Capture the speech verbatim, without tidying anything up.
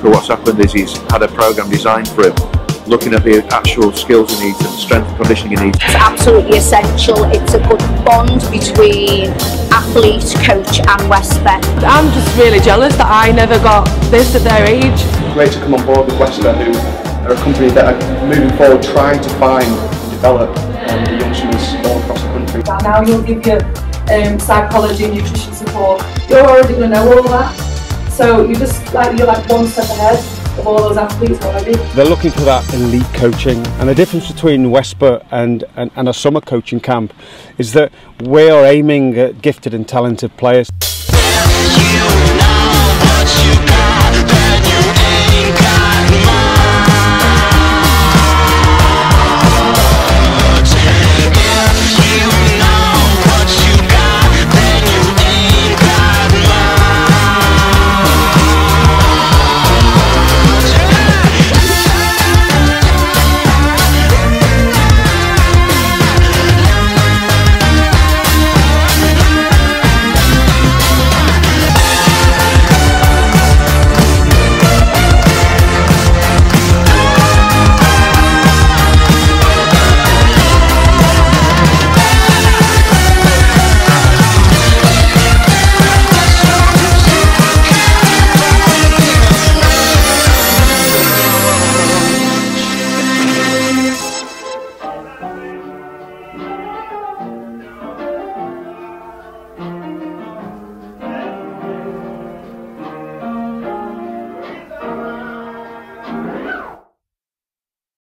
So what's happened is he's had a programme designed for him, looking at the actual skills he needs and strength and conditioning he needs. It's absolutely essential. It's a good bond between athlete, coach and WESPA. I'm just really jealous that I never got this at their age. Great to come on board with WESPA, who are a company that are moving forward trying to find and develop um, the youngsters all across the country. Now you'll give your um, psychology and nutrition support. You're already going to know all that, so you just like you're like one step ahead of all those athletes already. They're looking for that elite coaching, and the difference between WESPA and, and, and a summer coaching camp is that we are aiming at gifted and talented players.